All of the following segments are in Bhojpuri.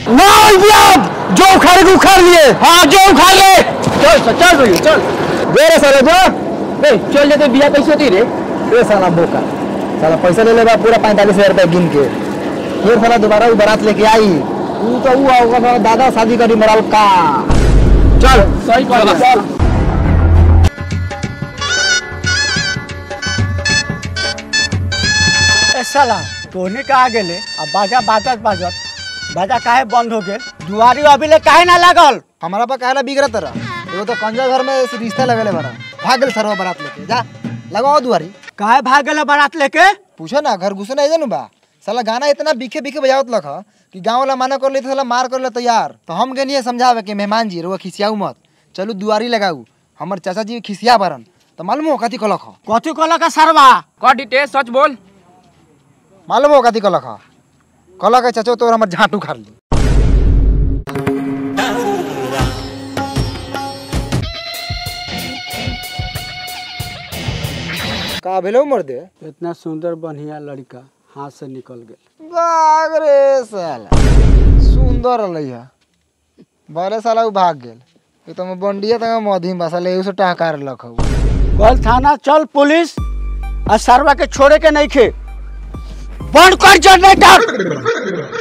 ना जो उखाड़ लिए। हाँ जो उखाड़ ले। चल भैया चल दे साला जो चल जाते बिया कैसे होती रे साला बोका साला पैसा ले लेगा पूरा 45,000 रुपया गिन के फिर साला दोबारा वो बारात लेके आई तू तो वो होगा साला दादा शादी करी मराल का। चल सही चल साला तोहनी कहा गेले अब बाजा बाजत बाजा काहे बंद हो गेल दुआरी अभी ले काहे ना लागल हमारा पा काहे बिगड़ा तरह वो तो कंजा घर में रिश्ता लगेले बड़ा भाग गेल सरवा बारात लेके जा लगाओ दुआरी काहे भाग गेल बारात लेके पूछो ना घर घुसे नहीं जानू बा साला गाना इतना बिखे बिखे बजावत लख कि गाँव वाला माना कर ले साला मार कर ले तैयार तो हम गए समझावे कि मेहमान जी रुआ खिसियाऊ मत चलो दुआरी लगाऊ हमार चाचा जी खिसिया बरन तो मालूम हो कथी कलख सरवा का डिटेल सच बोल मालूम हो कथी कलख कलख चाचो तो हमार झाटू खार ली का भेलो मर्दे इतना सुंदर बढ़िया लड़का हाथ से निकल गया भाग रे साला सुंदर अलैया बड़े साला उ भाग गेल ये तो मैं बंडिया तक मधीम बा साला एहू से टहकार लखऊ कल थाना चल पुलिस आ सरवा के छोड़े के नहीं खे बंद कर जनरेटर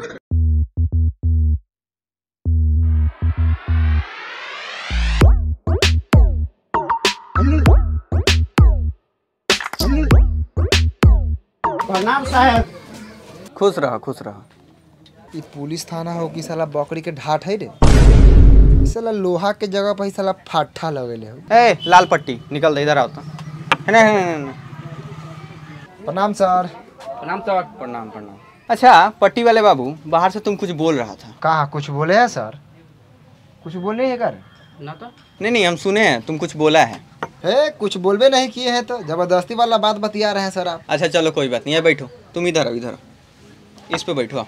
प्रणाम साहब खुश रहा ये पुलिस थाना हो कि साला बकरी के ढाट है रे साला लोहा के जगह पर साला फाठा लगेले हो ए लाल पट्टी निकल दे इधर आओ तो प्रणाम सर प्रणाम अच्छा पट्टी वाले बाबू बाहर से तुम कुछ बोल रहा था कहा कुछ बोले हैं सर कुछ बोले हैं कर ना तो नहीं हम सुने हैं तुम कुछ बोला है कुछ बोलबे नहीं किए हैं तो जबरदस्ती वाला बात बतिया रहे हैं सर आप अच्छा चलो कोई बात नहीं है बैठो तुम इधर आओ इस पे बैठो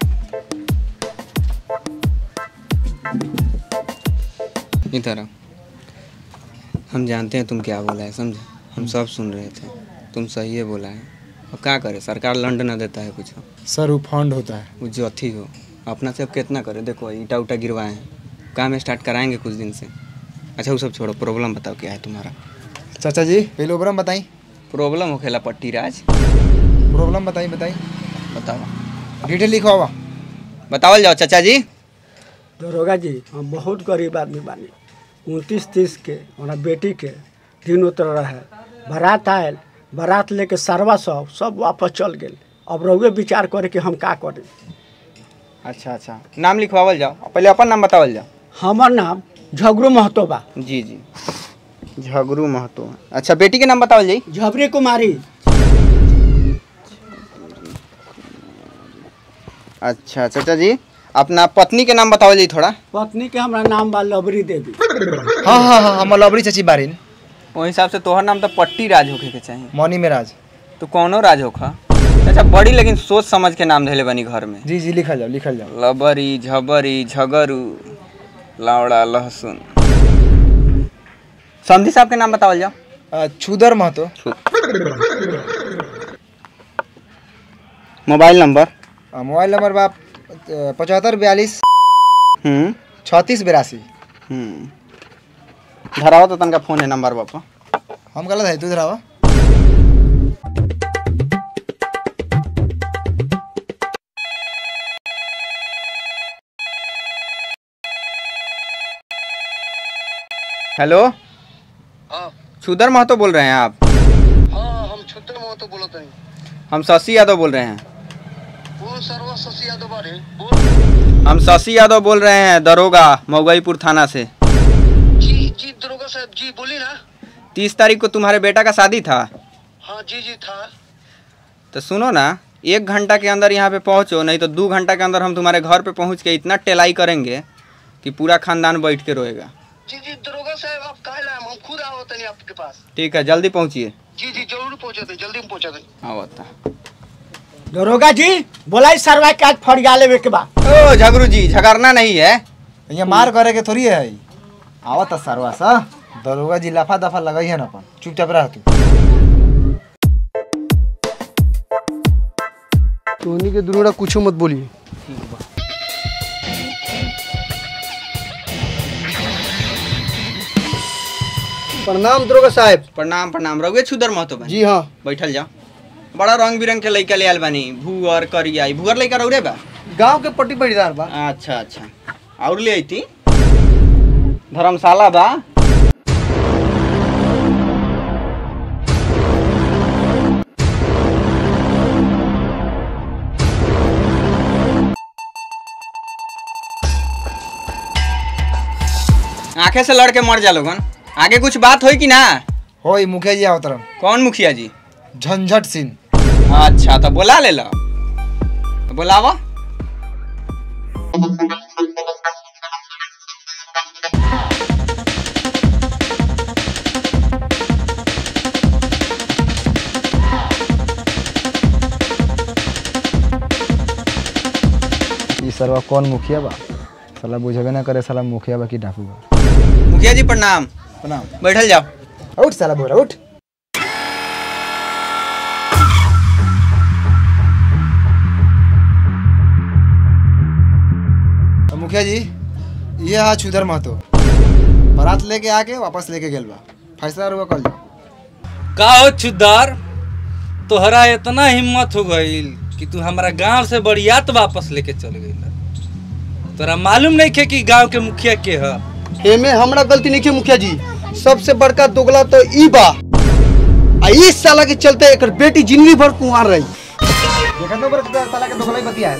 इधर आओ हम जानते हैं तुम क्या बोला है समझे हम सब सुन रहे थे तुम सही है बोला है और क्या करे सरकार लंड ना देता है कुछ सर वो फंड होता है वो जो अथी हो अपना से अब कितना करे देखो ईटा उटा गिरवाए हैं काम स्टार्ट कराएंगे कुछ दिन से अच्छा वो सब छोड़ो प्रॉब्लम बताओ क्या है तुम्हारा चाचा जी पहले प्रॉब्लम बताई प्रॉब्लम हो खेला पट्टी राज प्रॉब्लम बताई बताओ डिटेल लिखो बताओ जाओ चाचा जी दरोगा जी हम बहुत गरीब आदमी बानी 29-30 के हमारा बेटी के दिन उतर रहा है बारात आयल बारात लेके सरवा सब वापस चल गए अब रहुए विचार करे कि हम का करें अच्छा नाम लिखवावल जाओ पहले अपन नाम बतावल जाओ हमार नाम झगरू महतो बा जी झगरू महतो अच्छा बेटी के नाम बतावल जाई झबरी कुमारी अच्छा चाचा जी अपना पत्नी के नाम बतावल जाई थोड़ा पत्नी के हमारा नाम बा लबरी देवी हाँ हम लबरी चाची बारिन वो हिसाब से तोहर नाम तो पट्टी राज होके के चाहिए मौनी में राज तो कौनो राज होखा अच्छा बड़ी लेकिन सोच समझ के नाम धैले बनी घर में जी लिखल जाओ लबरी झबरी झगरू लावड़ा लहसुन समझी साहब के नाम बतावल जाओ छुदर महतो मोबाइल नंबर बा 7542 3682 धरावा तो तनका फोन है नंबर बापा हम गलत है तू धरावा हेलो छुदर महतो बोल रहे हैं आप हाँ हम छुदर महतो बोलते हैं हम शशि यादव बोल रहे हैं वो सर्व शशि यादव बारे बोल हम शशि यादव बोल रहे हैं दरोगा मऊगईपुर थाना से जी दरोगा साहब जी बोली ना 30 तारीख को तुम्हारे बेटा का शादी था हाँ जी था तो सुनो ना 1 घंटा के अंदर यहाँ पे पहुँचो नहीं तो 2 घंटा के अंदर हम तुम्हारे घर पे पहुँच के इतना टेलाई करेंगे कि पूरा खानदान बैठ के रोएगा जी दरोगा साहब आप कहा लाए हम खुद आवते नहीं आपके पास ठीक है जल्दी पहुँचिए जी जरूर पहुँचा दें जल्दी में पहुँचा दें आवता दरोगा जी बोला सरवा के आज फरिया लेवे के बा ओ झगरू जी झगड़ना नहीं है ये मार करे के थोड़ी है आवत सरवा सा दरोगा जी लफा दफा लगाई है ना अपन चुपचाप रह तू तोहनी के दुनोड़ा कुछ मत बोलिए प्रणाम दरोगा साहब। प्रणाम प्रणाम। रघुए छुदर महतो बा। जी हाँ। बैठल जाओ। बड़ा रंग बिरंग के लइका ले आल बानी, भूअर करिया। भूअर लइका रौरे बा? गांव के पट्टी पड़ीदार बा। अच्छा अच्छा। और ले आईती धर्मशाला बा। आंखें से लड़ के मर जा लोगन। आगे कुछ बात होई कि ना? होई मुखिया जी आवत रहन। कौन मुखिया जी? झंझट सिंह। अच्छा तो बोला ले लो, तो बोलावा। ई सरवा कौन मुखिया बा? साला बुझबे ना करे साला मुखिया बा की डाकू बा। मुखिया जी प्रणाम। प्रणाम। बैठल जाओ। उठ साला बोरा उठ। मुखिया जी ये हा छुदर महतो बारात लेके आके वापस लेके गेल बा। फैसला रुआ कर जाओ। का हो छुदार, तोहरा इतना हिम्मत हो गईल कि तू हमारा गांव से बड़ियात वापस लेके चल गईल। तोरा मालूम नहीं खे कि गांव के मुखिया के है? एमे हमरा गलती नहीं है मुखिया जी। सबसे बड़का दोगला तो ई बा। आ इस साला के चलते एकर बेटी जिंदगी भर कुंवार रही। देखा तो बड़ा साला के दोगला ही बतिया है।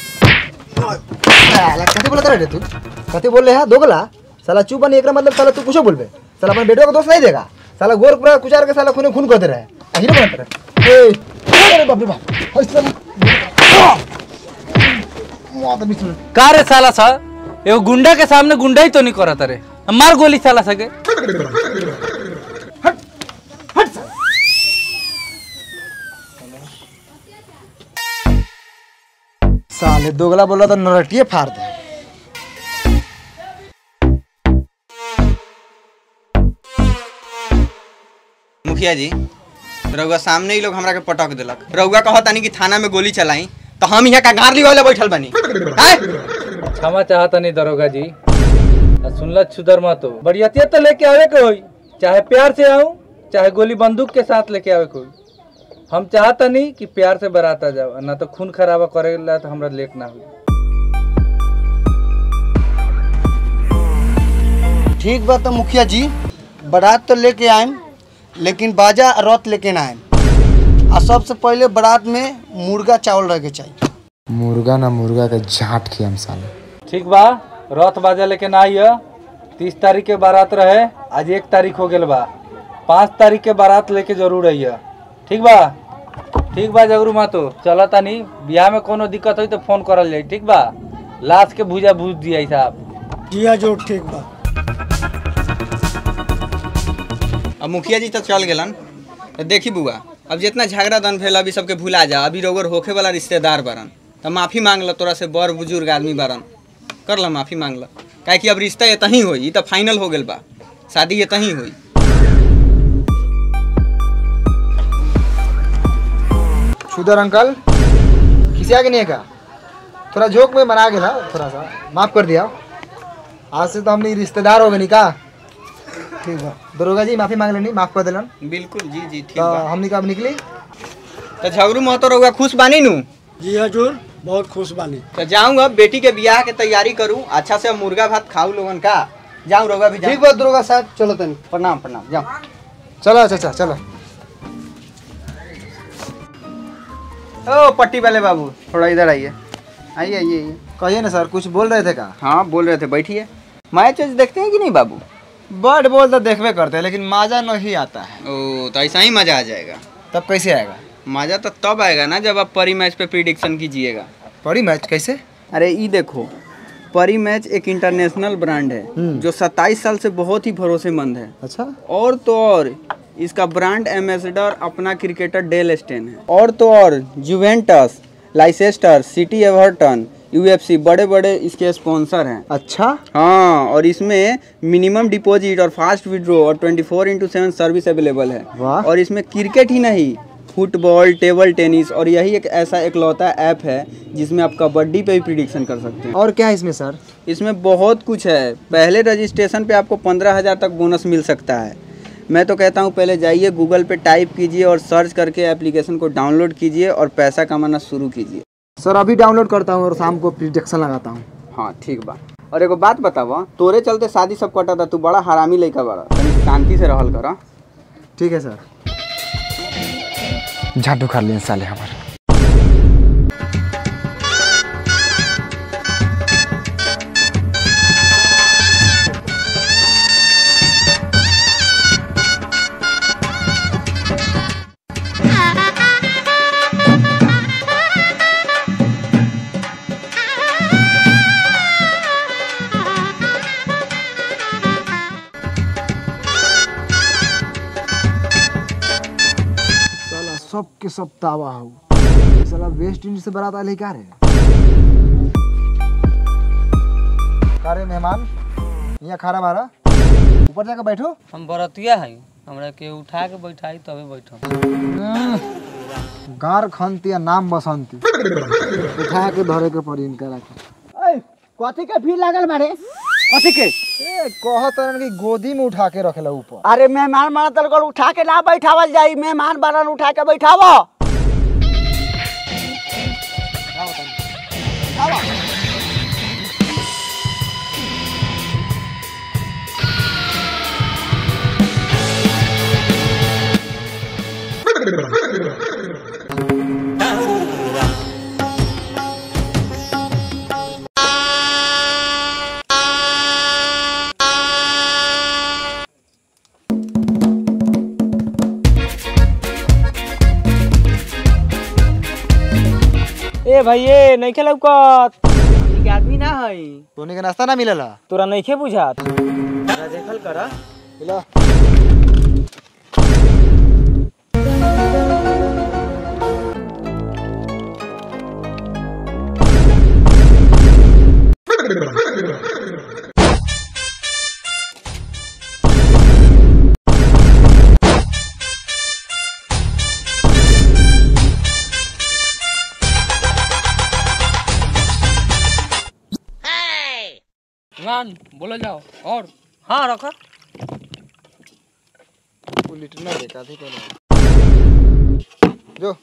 साला कथी बोलत रहे तू? कथी बोल रहे है दोगला? साला चुप बनी एकरा मतलब साला तू कुछ बोलबे। साला अपन बेटो को दोस्त नहीं देगा। साला गोर पूरा कुचार के साला खून कर दे रहा है। हीरो बनत रहे। ए अरे बाप रे बाप। हई साला मौत भी सुन। का रे साला सा, एगो गुंडा के सामने गुंडा ही तो नहीं करत रे। मार गोली साला सके। साले दोगला बोला तो नरटिए फाड़ दे। मुखिया जी रउआ सामने ही लोग हमरा के पटक दिलक। रउआ कहत तानी कि थाना में गोली चलाई तो हम यहाँ कगार लिवाले बैठल बानी। क्षमा चाहता नहीं दरोगा जी। सुनला छुदर मत हो, बड़ियातिया तो लेके आवे के होई, चाहे प्यार से आऊं चाहे गोली बंदूक के साथ लेके आवे के होई। हम चाहता नहीं कि प्यार से बारात आ जाओ, ना तो खून खराबा करेला तो हमरा लेट ना हुई। ठीक बात है मुखिया जी, बारात तो लेके आएम लेकिन बाजा रथ लेके ना आएम। और सबसे पहले बारात में मुर्गा चावल रह के चाहिए। मुर्गा ना मुर्गा के झाट खियम साले। ठीक बा, रथ बाजा लेके ना आइए। 30 तारीख के बारात रहे, आज 1 तारीख हो गल बा। 5 तारीख के बारात लेके जरूर आइए। ठीक बा? ठीक बा जगरू मातो, चला तानी। बियाह में कोनो दिक्कत हुई तो फोन करल जाई। ठीक बा? लाश के भूजा भूज दिया साहब। जिया जो ठीक बा। अब मुखिया जी तो चल गेलन। तो देखी बुआ, अब जितना झगड़ा दन भेल अभी सबके भुला जा। अभी रोगर होखे वाला रिश्तेदार बारन, तो माफी मांग ल। तोरा से बड़ बुजुर्ग आदमी बारन, कर ल माफी मांग ल। काहे कि अब रिश्ता एतही होई, ई तो फाइनल हो गेल बा। शादी एतही होई। छुदर अंकल किसी आगे नहीं का थोड़ा जोक में बना गेला, थोड़ा सा माफ कर दिया। आज से तो हमने रिश्तेदार हो गए नहीं का। ठीक है दरोगा जी, माफी मांग लेनी, माफ कर दिलन। बिल्कुल जी जी ठीक तो बा। हमने कब निकली? तो झगड़ू महतो रउआ खुश बानी नु? जी हजूर, बहुत खुश बानी। तो जाऊँगा बेटी के बियाह के तैयारी करूँ। अच्छा से मुर्गा भात खाऊ लोगन का। जाऊँ रउआ भी जाऊँ। ठीक बात दरोगा साहब, चलो तनी। प्रणाम प्रणाम। जाऊँ। चलो चाचा चलो। ओ पट्टी वाले बाबू, थोड़ा इधर आइए। आइए आइए आइए। कहिए ना सर, कुछ बोल रहे थे का? हाँ बोल रहे थे, बैठिए। मैच देखते हैं कि नहीं बाबू? बर्ड बॉल तो देखते करते हैं लेकिन मजा नहीं आता है। ओ तो ऐसा ही मजा आ जाएगा। तब कैसे आएगा? मजा तो तब आएगा ना जब आप परी मैच पे प्रिडिक्शन कीजिएगा। परी मैच कैसे? अरे ये देखो, परी मैच एक इंटरनेशनल ब्रांड है जो 27 साल से बहुत ही भरोसेमंद है। अच्छा। और तो और इसका ब्रांड एम्बेसडर अपना क्रिकेटर डेल स्टेन है। और तो और Juventus, Leicester, City Everton, UFC बड़े बड़े इसके स्पॉन्सर हैं। अच्छा। हाँ, और इसमें मिनिमम डिपॉजिट और फास्ट विड्रॉ और 24/7 सर्विस अवेलेबल है। वाह। और इसमें क्रिकेट ही नहीं, फुटबॉल, टेबल टेनिस और यही एक ऐसा इकलौता ऐप है जिसमें आप कबड्डी पे भी प्रिडिक्शन कर सकते हैं। और क्या है इसमें सर? इसमें बहुत कुछ है। पहले रजिस्ट्रेशन पे आपको 15,000 तक बोनस मिल सकता है। मैं तो कहता हूँ पहले जाइए गूगल पे टाइप कीजिए और सर्च करके एप्लीकेशन को डाउनलोड कीजिए और पैसा कमाना शुरू कीजिए। सर अभी डाउनलोड करता हूँ और शाम को प्रिडिक्शन लगाता हूँ। हाँ ठीक बा। और एगो बात बतावा, तोरे चलते शादी सब कटा था, तू बड़ा हरामी लड़का बड़ा, तनी शांति से रहल करा। ठीक है सर। झाड़ू खा लिए साले हमारे। सब के सब तावा हो साला वेस्ट इंडीज से बारात आले का रे। कारे मेहमान यहाँ खारा बारा ऊपर जाकर बैठो। हम बरतिया है, हमरा के उठा के बैठाई तबे बैठो। गार खनती नाम बसंती उठा के धरे के पड़ी इनका रखे। कथी के भीड़ लागल बारे? कथी के? कहत कि गोदी में उठा के रखेला ऊपर। अरे मेहमान मारा तल कर उठा के ना बैठावल जाई, मेहमान बारन उठा के बैठावो। ए भाई ये नहीं खेला लौकत के आदमी ना है, तोने के नाश्ता ना मिलला, तोरा नहीं खे बुझात। जरा देखल करा मिला। बोलो जाओ। और हाँ रखा लिटर ना देखा थी पहले जो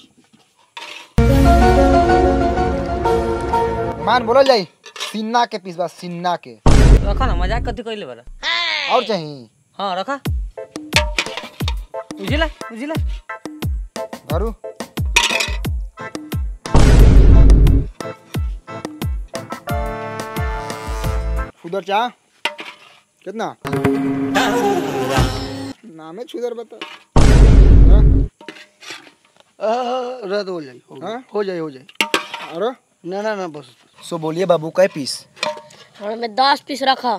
मान बोला जाई सिन्ना के पीस बा, सिन्ना के रखा ना, मजाक कथी कइले बारा। और चाहिए। हाँ रखा उजिला उजिला घरू उधर चाह कितना नाम है छुदर बता। रद्द हो जाए, हो जाए हो जाए। अरे ना ना ना बस। सो बोलिए बाबू कै पीस? और में 10 पीस रखा।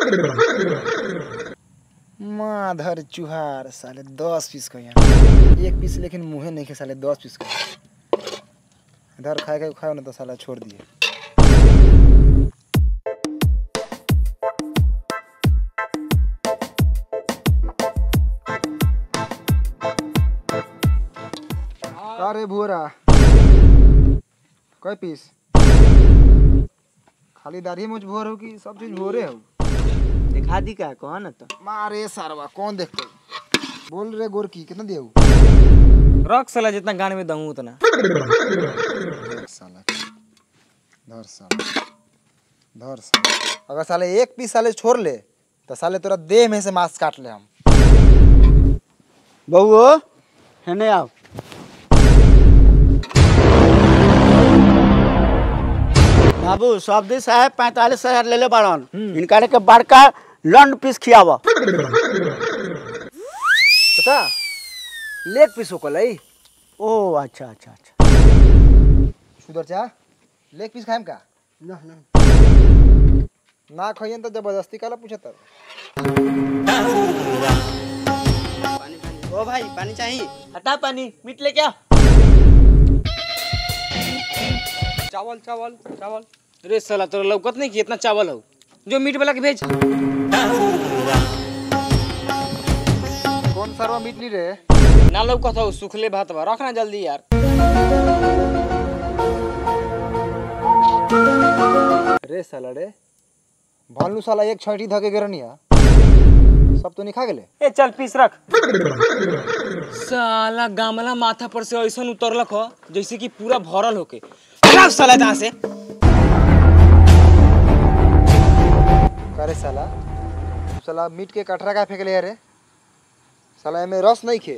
माधर चुहार साले 10 पीस का यहाँ 1 पीस लेकिन मुँहे नहीं के साले 10 पीस का इधर खाए खाए ना तो साला छोड़ दिए। अरे भूरा कै पीस? खाली दाढ़ी मुझ भोर हो कि सब चीज भोरे हो? दिखा दी का कौन न तो मारे सारवा कौन देखते बोल रे गोर की कितना दियो? रख साला जितना गाने में दऊं उतना। साला धर साला धर साला अगर साले 1 पीस साले छोड़ ले तो साले तोरा देह में से मांस काट ले हम। बउओ हेने आओ। बाबू सब्जी साहब 45,000 ले ले बाड़न, इनका के बड़का लंड पीस खियावा। पता लेग पीस हो कल ओ अच्छा अच्छा अच्छा। सुधर चा लेग पीस खाएम का? ना ना ना खाइए तो जबरदस्ती काला पूछत। ओ भाई पानी चाहिए? हटा पानी, मीट ले क्या? चावल चावल चावल। अरे साला तोरा लौकत नहीं कि इतना चावल हो, जो मीट वाला के भेज। कौन सरवा मीट ली रे? ना लौकत हो, सुखले भात बा, रखना जल्दी यार। रे साला रे भालू साला एक छठी धके गिरनिया सब तो नहीं खा गेले। ए चल पीस रख। साला गामला माथा पर से ऐसा उतरलक हो जैसे कि पूरा भरल होके। चल साला जहाँ से। करे साला साला मीट के कटरा का फेंकले रे साला एमे रस नहीं खे।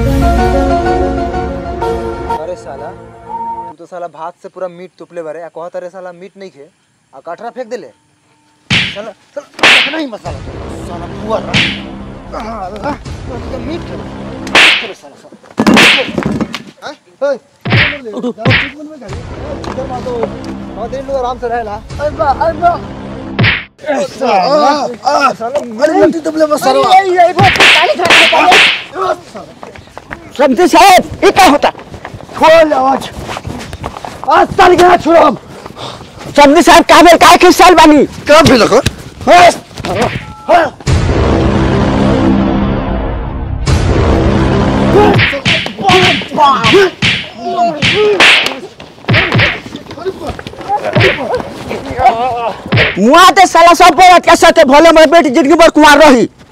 अरे साला तू तो साला भात से पूरा मीट तुपले बारे आ कहत रे साला मीट नहीं खे आ कटरा फेंक देले। साला साला नहीं मसाला साला पुअर तो मीट खे साला हां ओए इधर मा तो और दिन लो आराम से रहेला। अरे साला तुपले मसाला समझे साहब ये क्या होता खोल आवाज आज साल गया छोड़ो समझे साहब काबिल काय के साल बानी कब भी लखो मुआ ते साला सब बोलत के साथे भले मैं बेटी जिंदगी भर कुंवार रही।